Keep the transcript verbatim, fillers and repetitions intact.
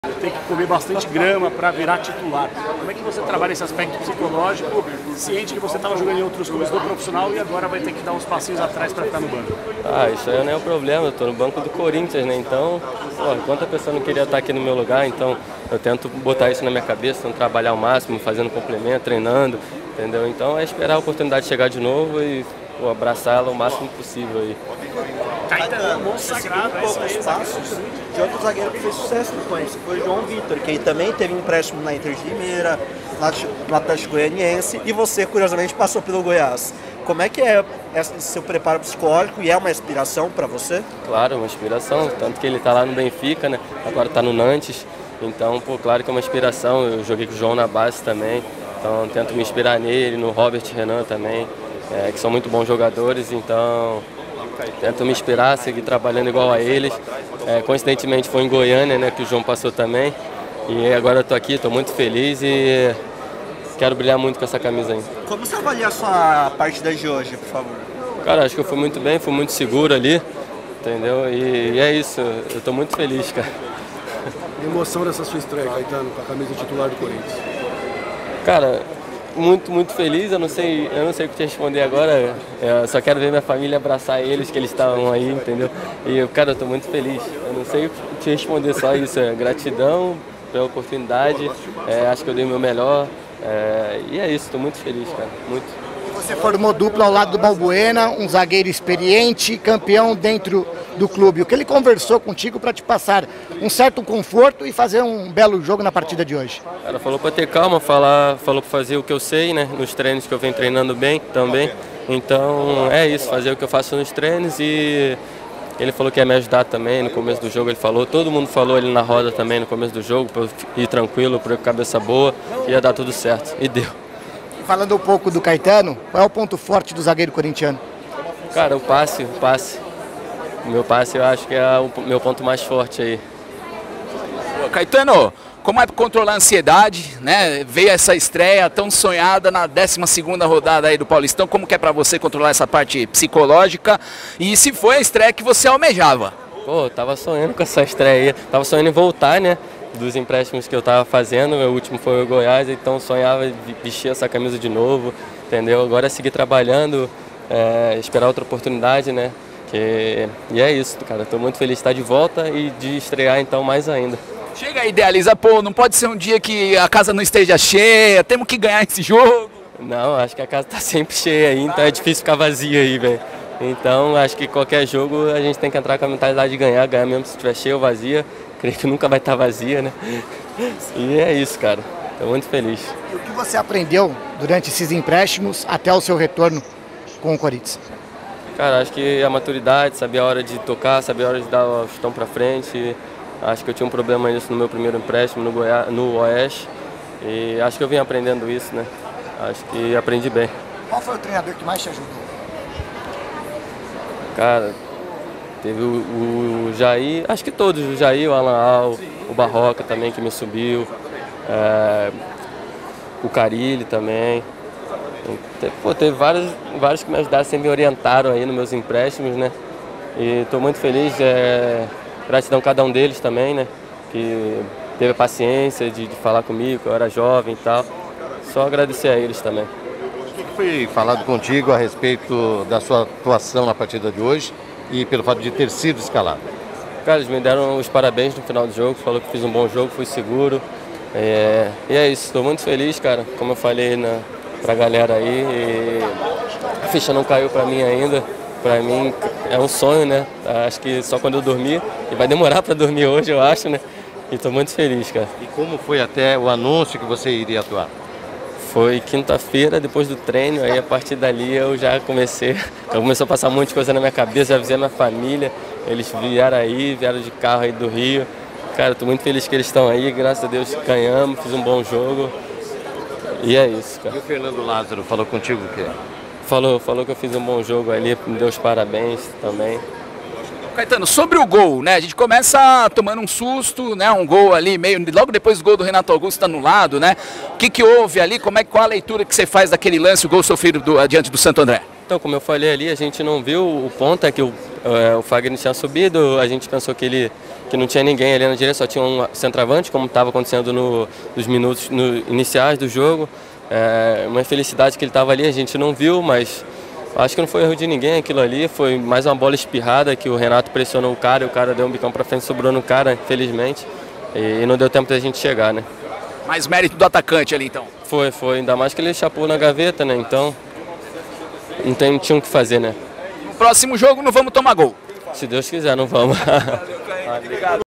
Tem que comer bastante grama para virar titular. Como é que você trabalha esse aspecto psicológico, ciente que você estava jogando em outros clubes do profissional e agora vai ter que dar uns passinhos atrás para ficar no banco? Ah, isso aí não é o problema, eu estou no banco do Corinthians, né? Então, pô, quanta pessoa não queria estar aqui no meu lugar, então eu tento botar isso na minha cabeça, tento trabalhar ao máximo, fazendo complemento, treinando, entendeu? Então é esperar a oportunidade chegar de novo e pô, abraçar ela o máximo possível aí. Caetano, monstro sagrado, um pouco os passos de outro zagueiro que fez sucesso no Corinthians, que foi o João Vitor, que também teve um empréstimo na Inter de Limeira, no Atlético Goianiense, e você, curiosamente, passou pelo Goiás. Como é que é esse seu preparo psicológico e é uma inspiração para você? Claro, uma inspiração, tanto que ele está lá no Benfica, né? Agora está no Nantes, então, pô, claro que é uma inspiração. Eu joguei com o João na base também, então tento me inspirar nele, no Robert Renan também, é, que são muito bons jogadores, então tento me inspirar, seguir trabalhando igual a eles. É, coincidentemente foi em Goiânia, né, que o João passou também. E agora eu tô aqui, tô muito feliz e quero brilhar muito com essa camisa aí. Como você avalia a sua partida de hoje, por favor? Cara, acho que eu fui muito bem, fui muito seguro ali, entendeu? E, e é isso, eu tô muito feliz, cara. A emoção dessa sua estreia, Caetano, com a camisa titular do Corinthians? Cara, muito, muito feliz, eu não sei, eu não sei o que te responder agora, eu só quero ver minha família abraçar eles, que eles estavam aí, entendeu? E, cara, eu tô muito feliz, eu não sei o que te responder, só isso, é gratidão pela oportunidade, é, acho que eu dei o meu melhor, é, e é isso, tô muito feliz, cara, muito. Você formou dupla ao lado do Balbuena, um zagueiro experiente, campeão dentro do clube. O que ele conversou contigo para te passar um certo conforto e fazer um belo jogo na partida de hoje? Cara, falou para ter calma, falar, falou para fazer o que eu sei, né? Nos treinos que eu venho treinando bem também. Então é isso, fazer o que eu faço nos treinos e ele falou que ia me ajudar também no começo do jogo. Ele falou, todo mundo falou ali na roda também no começo do jogo, para eu ir tranquilo, para eu com cabeça boa, ia dar tudo certo. E deu. Falando um pouco do Caetano, qual é o ponto forte do zagueiro corintiano? Cara, o passe, o passe. O meu passe eu acho que é o meu ponto mais forte aí. Caetano, como é controlar a ansiedade, né? Veio essa estreia tão sonhada na décima segunda rodada aí do Paulistão, como que é pra você controlar essa parte psicológica? E se foi a estreia que você almejava? Pô, eu tava sonhando com essa estreia aí, tava sonhando em voltar, né? Dos empréstimos que eu tava fazendo, o último foi o Goiás, então sonhava em vestir essa camisa de novo, entendeu? Agora é seguir trabalhando, é, esperar outra oportunidade, né? Que... E é isso, cara, tô muito feliz de estar de volta e de estrear então mais ainda. Chega e idealiza, pô, não pode ser um dia que a casa não esteja cheia, temos que ganhar esse jogo. Não, acho que a casa tá sempre cheia aí, então é difícil ficar vazia aí, velho. Então acho que qualquer jogo a gente tem que entrar com a mentalidade de ganhar, ganhar mesmo se estiver cheia ou vazia. Creio que nunca vai estar vazia, né? E é isso, cara. Estou muito feliz. E o que você aprendeu durante esses empréstimos até o seu retorno com o Corinthians? Cara, acho que a maturidade, saber a hora de tocar, saber a hora de dar o chutão para frente. Acho que eu tinha um problema nisso no meu primeiro empréstimo no, Goiás, no Oeste. E acho que eu vim aprendendo isso, né? Acho que aprendi bem. Qual foi o treinador que mais te ajudou? Cara, teve o, o Jair, acho que todos, o Jair, o Alan Al, o Barroca também que me subiu, é, o Carilli também. Pô, teve vários, vários que me ajudaram, sempre me orientaram aí nos meus empréstimos, né? E estou muito feliz, é, gratidão a cada um deles também, né? Que teve a paciência de, de falar comigo, que eu era jovem e tal. Só agradecer a eles também. O que foi falado contigo a respeito da sua atuação na partida de hoje e pelo fato de ter sido escalado? Cara, eles me deram os parabéns no final do jogo, falou que fiz um bom jogo, fui seguro. É, e é isso, estou muito feliz, cara, como eu falei na, pra galera aí. E a ficha não caiu pra mim ainda, pra mim é um sonho, né? Acho que só quando eu dormir, e vai demorar pra dormir hoje, eu acho, né? E estou muito feliz, cara. E como foi até o anúncio que você iria atuar? Foi quinta-feira, depois do treino, aí a partir dali eu já comecei, eu comecei a passar um monte de coisa na minha cabeça, já avisei a minha família, eles vieram aí, vieram de carro aí do Rio. Cara, tô muito feliz que eles estão aí, graças a Deus ganhamos, fiz um bom jogo. E é isso, cara. E o Fernando Lázaro falou contigo o quê? Falou, falou que eu fiz um bom jogo ali, me deu os parabéns também. Caetano, sobre o gol, né? A gente começa tomando um susto, né? Um gol ali meio, logo depois do gol do Renato Augusto anulado, né? O que que houve ali? Como é qual a leitura que você faz daquele lance, o gol sofrido do, diante do Santo André? Então, como eu falei ali, a gente não viu o ponta que o, é, o Fagner tinha subido, a gente pensou que ele que não tinha ninguém ali na direita, só tinha um centroavante, como estava acontecendo no, nos minutos no, iniciais do jogo. É, uma infelicidade que ele estava ali, a gente não viu, mas acho que não foi erro de ninguém aquilo ali, foi mais uma bola espirrada que o Renato pressionou o cara, e o cara deu um bicão para frente, sobrou no cara, infelizmente, e, e não deu tempo da gente chegar, né? Mais mérito do atacante ali, então? Foi, foi, ainda mais que ele chapou na gaveta, né? Então, não, tem, não tinha o que fazer, né? No próximo jogo não vamos tomar gol. Se Deus quiser, não vamos. Obrigado.